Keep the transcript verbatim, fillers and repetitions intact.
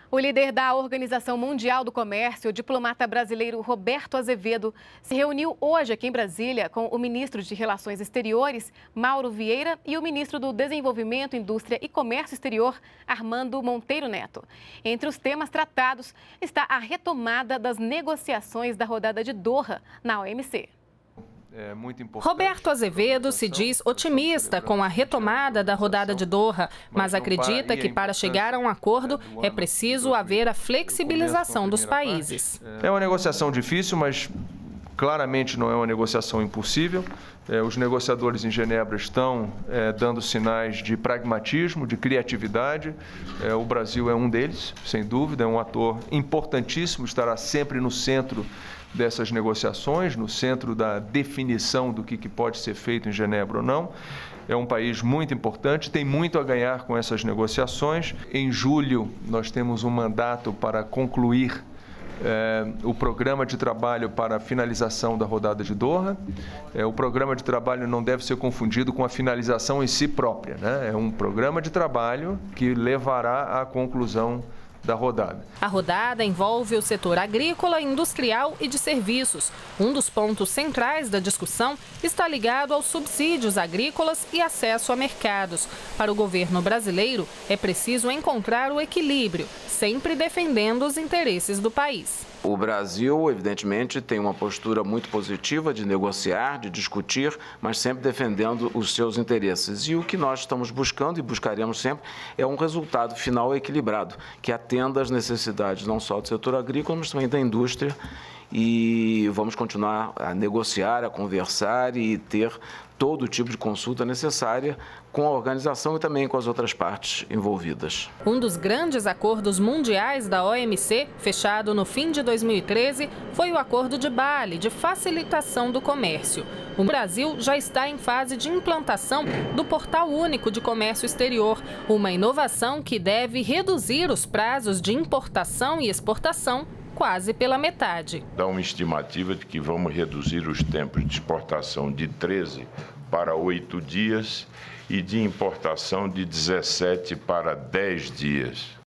O líder da Organização Mundial do Comércio, o diplomata brasileiro Roberto Azevedo, se reuniu hoje aqui em Brasília com o ministro de Relações Exteriores, Mauro Vieira, e o ministro do Desenvolvimento, Indústria e Comércio Exterior, Armando Monteiro Neto. Entre os temas tratados está a retomada das negociações da rodada de Doha na O M C. É muito Roberto Azevedo se diz otimista com a retomada da rodada de Doha, mas acredita que para chegar a um acordo é preciso haver a flexibilização dos países. É uma negociação difícil, mas claramente não é uma negociação impossível. É, os negociadores em Genebra estão é, dando sinais de pragmatismo, de criatividade. É, o Brasil é um deles, sem dúvida, é um ator importantíssimo, estará sempre no centro dessas negociações, no centro da definição do que, que pode ser feito em Genebra ou não. É um país muito importante, tem muito a ganhar com essas negociações. Em julho, nós temos um mandato para concluir É, o programa de trabalho para a finalização da rodada de Doha. É, o programa de trabalho não deve ser confundido com a finalização em si própria, né? É um programa de trabalho que levará à conclusão da rodada. A rodada envolve o setor agrícola, industrial e de serviços. Um dos pontos centrais da discussão está ligado aos subsídios agrícolas e acesso a mercados. Para o governo brasileiro, é preciso encontrar o equilíbrio, sempre defendendo os interesses do país. O Brasil, evidentemente, tem uma postura muito positiva de negociar, de discutir, mas sempre defendendo os seus interesses. E o que nós estamos buscando e buscaremos sempre é um resultado final equilibrado, que atenda às necessidades não só do setor agrícola, mas também da indústria. E vamos continuar a negociar, a conversar e ter todo tipo de consulta necessária com a organização e também com as outras partes envolvidas. Um dos grandes acordos mundiais da O M C, fechado no fim de dois mil e treze, foi o Acordo de Bali, de facilitação do comércio. O Brasil já está em fase de implantação do Portal Único de Comércio Exterior, uma inovação que deve reduzir os prazos de importação e exportação quase pela metade. Dá uma estimativa de que vamos reduzir os tempos de exportação de treze para oito dias e de importação de dezessete para dez dias.